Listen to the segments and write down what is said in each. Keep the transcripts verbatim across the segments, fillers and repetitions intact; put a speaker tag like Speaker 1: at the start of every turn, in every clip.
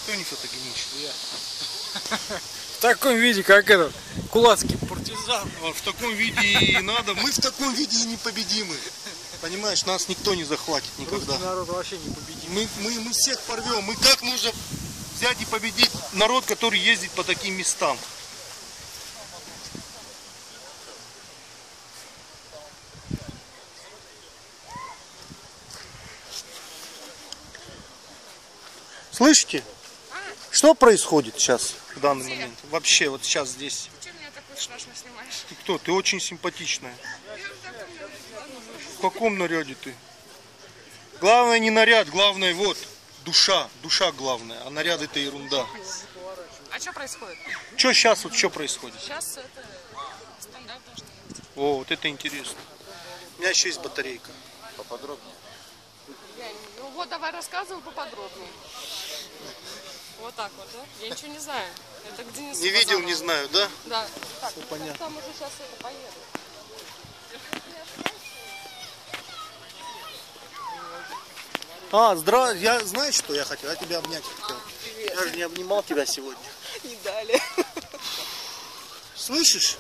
Speaker 1: Кто не фотогеничный? Я.
Speaker 2: В таком виде, как этот кулацкий партизан.
Speaker 1: В таком виде и надо. Мы в таком виде и непобедимы. Понимаешь, нас никто не захватит никогда.
Speaker 2: Русский народ вообще не победим.
Speaker 1: Мы, мы, мы всех порвем. Мы как нужно взять и победить народ, который ездит по таким местам? Слышите? Что происходит сейчас в данный момент? Вообще, вот сейчас здесь.
Speaker 3: Ты меня такой страшно снимаешь?
Speaker 1: Ты кто? Ты очень симпатичная. В каком наряде ты? Главное не наряд, главное вот душа. Душа главная, а наряд это ерунда.
Speaker 3: А что происходит?
Speaker 1: Что сейчас, вот что происходит?
Speaker 3: Сейчас это стандарт должен быть.
Speaker 1: О, вот это интересно. У меня еще есть батарейка.
Speaker 4: Поподробнее.
Speaker 3: Я, ну вот давай рассказывай поподробнее. Вот так вот, да? Я ничего не знаю. Это к Денису
Speaker 1: Не видел,
Speaker 3: Базанову.
Speaker 1: не знаю, да?
Speaker 3: Да. Так,
Speaker 1: Все
Speaker 3: ну,
Speaker 1: понятно.
Speaker 3: там уже сейчас это поеду.
Speaker 1: А, здравствуй. Я, знаешь, что я хотел? Я тебя обнять хотел. Я же не обнимал тебя сегодня.
Speaker 3: Не дали.
Speaker 1: Слышишь?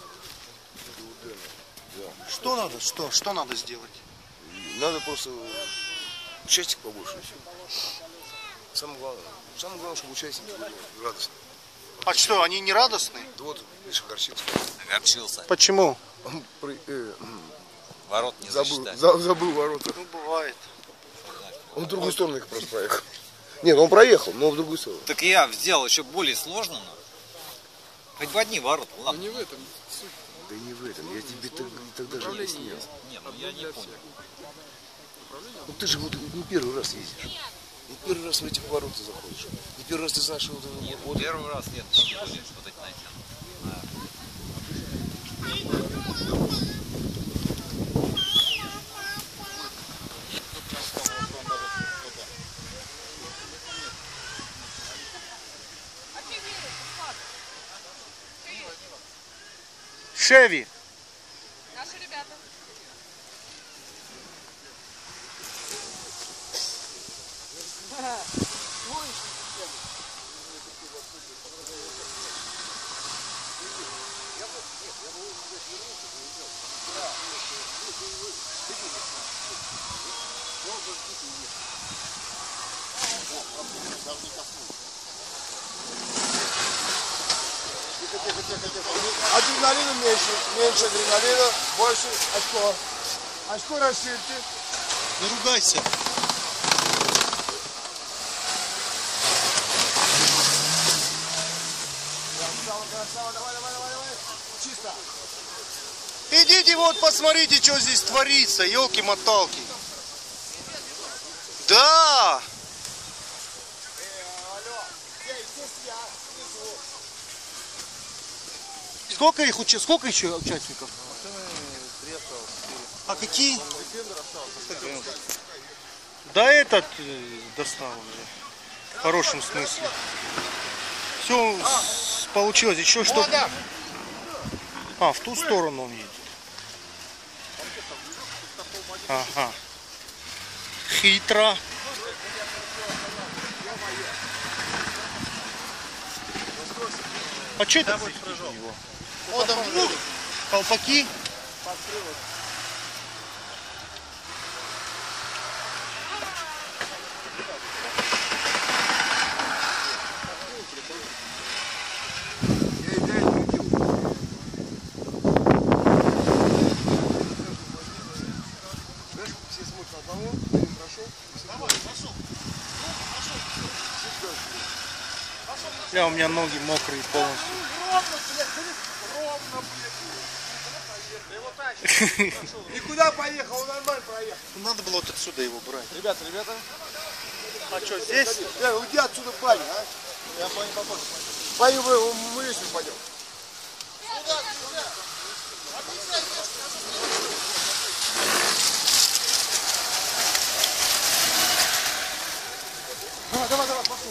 Speaker 1: Что надо? Что? Что надо сделать?
Speaker 4: Надо просто участник побольше. Самое главное. Самое главное, чтобы участники были радостны.
Speaker 1: А что, они не радостные?
Speaker 4: Да вот, видишь, огорчился.
Speaker 5: Огорчился.
Speaker 1: Почему?
Speaker 4: Он при- э,
Speaker 5: Ворот не
Speaker 4: забыл,
Speaker 5: засчитали.
Speaker 4: за- забыл ворота.
Speaker 1: Ну, бывает.
Speaker 4: Он в другую сторону их просто проехал. Нет, он проехал, но в другую сторону.
Speaker 5: Так я сделал еще более сложно, но хоть в одни ворота,
Speaker 2: Но
Speaker 5: ладно.
Speaker 2: не в этом.
Speaker 4: Да не в этом, я тебе так- тогда же объяснял.
Speaker 5: Не, ну я не понял.
Speaker 4: Ну ты же вот не первый раз ездишь. Не первый раз в этих ворота заходишь. Не первый раз ты знаешь, что вот,
Speaker 5: Нет,
Speaker 4: вот
Speaker 5: первый раз нет, не были вот эти натянуты.
Speaker 1: Шеви.
Speaker 3: Наши ребята.
Speaker 4: адреналина меньше, меньше адреналина, больше очко. Очко расширьте.
Speaker 1: Не ругайся.
Speaker 4: Красава, давай, давай, давай, давай. Чисто.
Speaker 1: Идите вот посмотрите, что здесь творится, елки-моталки. Да! Сколько их уча... Сколько еще участников? А какие? Да этот э, достал уже. В хорошем смысле. Все получилось. Еще что? А, в ту сторону он едет. Ага. Хитро. А что это за его? О, там ну, колпаки.
Speaker 4: Все смотрят на одного, один прошел.
Speaker 1: Давай, пошел. Я, у меня ноги мокрые полностью.
Speaker 4: Никуда поехал, он нормально проехал.
Speaker 1: Надо было вот отсюда его брать.
Speaker 4: Ребята, ребята.
Speaker 1: А что, здесь?
Speaker 4: Да, уйди отсюда, баня, а. Я баню попозже. Баню мы, мы вместе пойдем. Давай, давай, давай, пошли.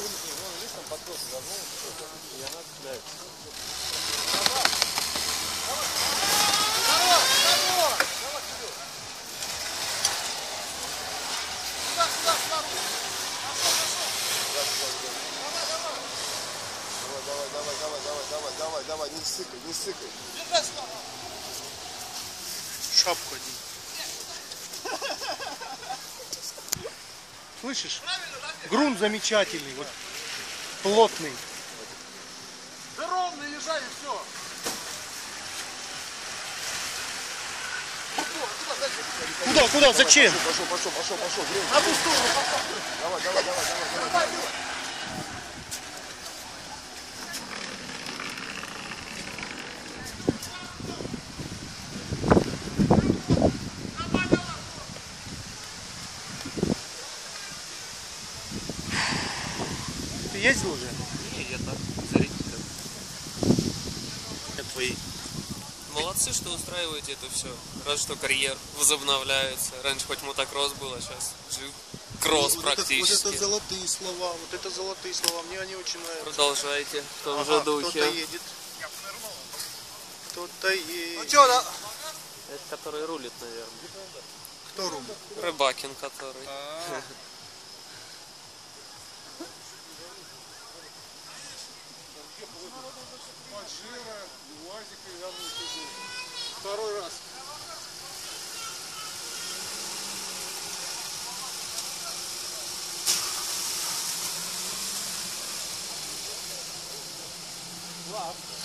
Speaker 4: давай, не сыкай, не сыкай.
Speaker 1: Шапку один. Слышишь? Грунт замечательный, вот плотный.
Speaker 2: Да ровно езжай и все.
Speaker 1: Куда, куда, зачем?
Speaker 4: Пошел, пошел, пошел, пошел.
Speaker 2: На ту сторону.
Speaker 4: Давай, давай, давай, давай, давай.
Speaker 1: Ты ездил уже?
Speaker 6: Не, я так, зритель.
Speaker 1: Это твои.
Speaker 6: Молодцы, что устраиваете это все. Рад, что карьер возобновляется. Раньше хоть мотокросс было, сейчас кросс
Speaker 1: вот
Speaker 6: практически.
Speaker 1: Это, вот это золотые слова, вот это золотые слова, мне они очень нравятся.
Speaker 6: Продолжайте в том
Speaker 1: Ага,
Speaker 6: же
Speaker 1: кто-то
Speaker 6: духе.
Speaker 1: едет. Кто-то едет.
Speaker 2: Ну что, да?
Speaker 6: Это который рулит, наверное.
Speaker 1: Кто рубит?
Speaker 6: Рыбакин, который.
Speaker 2: Второй раз.
Speaker 1: Ладно.